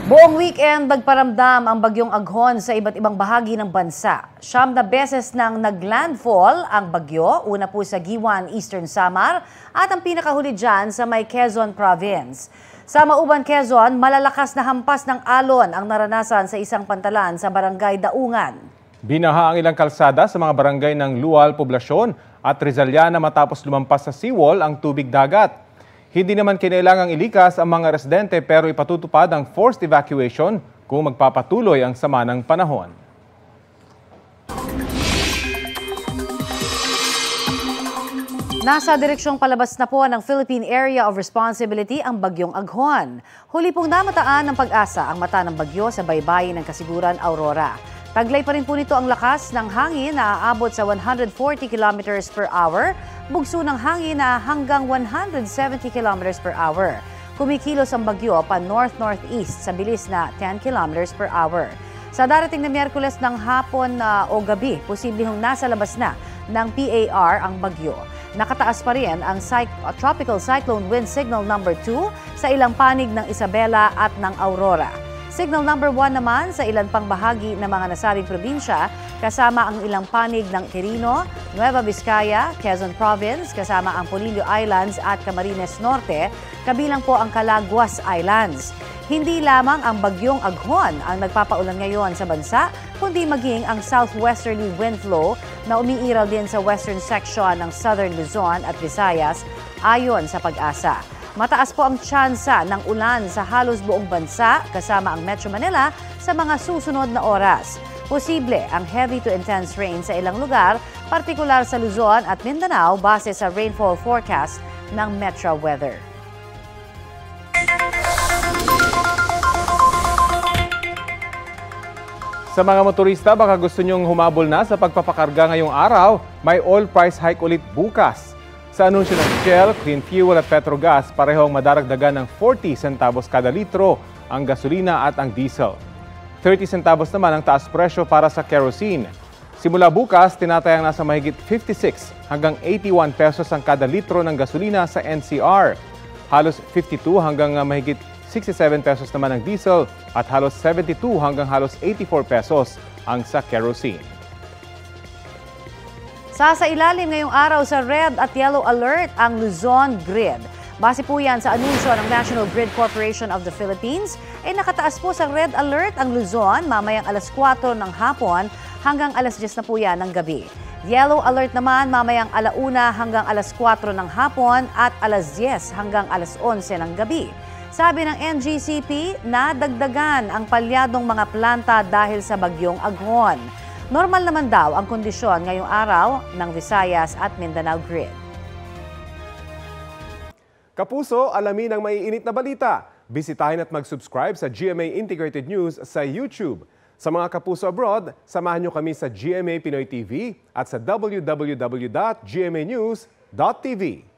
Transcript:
Buong weekend nagparamdam ang bagyong Aghon sa iba't ibang bahagi ng bansa. 9 na beses nang naglandfall ang bagyo, una po sa Giwan, Eastern Samar at ang pinakahuli dyan sa may Quezon Province. Sa Mauban, Quezon, malalakas na hampas ng alon ang naranasan sa isang pantalan sa Barangay Daungan. Binaha ang ilang kalsada sa mga barangay ng Lual, Poblasyon at Rizaliana matapos lumampas sa seawall ang tubig dagat. Hindi naman kinailangang ilikas ang mga residente pero ipatutupad ang forced evacuation kung magpapatuloy ang sama ng panahon. Nasa direksyong palabas na po ng Philippine Area of Responsibility ang bagyong Aghon. Huli pong namataan ng Pag-asa ang mata ng bagyo sa baybayin ng Kasiguran, Aurora. Taglay pa rin po nito ang lakas ng hangin na aabot sa 140 kilometers per hour, bugso ng hangin na hanggang 170 kilometers per hour. Kumikilos ang bagyo pa north-northeast sa bilis na 10 kilometers per hour. Sa darating na Miyerkules ng hapon o gabi, posibleng nasa labas na ng PAR ang bagyo. Nakataas pa rin ang Tropical Cyclone Wind Signal number 2 sa ilang panig ng Isabela at ng Aurora. Signal number 1 naman sa ilan pang bahagi ng mga nasabing probinsya, kasama ang ilang panig ng Quirino, Nueva Vizcaya, Quezon Province, kasama ang Polillo Islands at Camarines Norte, kabilang po ang Calaguas Islands. Hindi lamang ang bagyong Aghon ang nagpapaulan ngayon sa bansa, kundi maging ang southwesterly wind flow na umiiral din sa western section ng Southern Luzon at Visayas ayon sa Pag-asa. Mataas po ang tsansa ng ulan sa halos buong bansa kasama ang Metro Manila sa mga susunod na oras. Posible ang heavy to intense rain sa ilang lugar, partikular sa Luzon at Mindanao base sa rainfall forecast ng Metro Weather. Sa mga motorista, baka gusto nyong humabol na sa pagpapakarga ngayong araw, may oil price hike ulit bukas. Sa anunsyo ng Shell, Clean Fuel at Petrogas, parehong madaragdagan ng 40 centavos kada litro ang gasolina at ang diesel. 30 centavos naman ang taas presyo para sa kerosene. Simula bukas, tinatayang nasa mahigit 56 hanggang 81 pesos ang kada litro ng gasolina sa NCR. Halos 52 hanggang mahigit 67 pesos naman ang diesel at halos 72 hanggang halos 84 pesos ang sa kerosene. Sa ilalim ngayong araw sa red at yellow alert ang Luzon Grid. Base po yan sa anunsyo ng National Grid Corporation of the Philippines, nakataas po sa red alert ang Luzon mamayang alas 4 ng hapon hanggang alas 10 na po yan ng gabi. Yellow alert naman mamayang alauna hanggang alas 4 ng hapon at alas 10 hanggang alas 11 ng gabi. Sabi ng NGCP, nadagdagan ang palyadong mga planta dahil sa bagyong Aghon. Normal naman daw ang kondisyon ngayong araw ng Visayas at Mindanao Grid. Kapuso, alamin ang maiinit na balita. Bisitahin at mag-subscribe sa GMA Integrated News sa YouTube. Sa mga kapuso abroad, samahan nyo kami sa GMA Pinoy TV at sa www.gmanews.tv.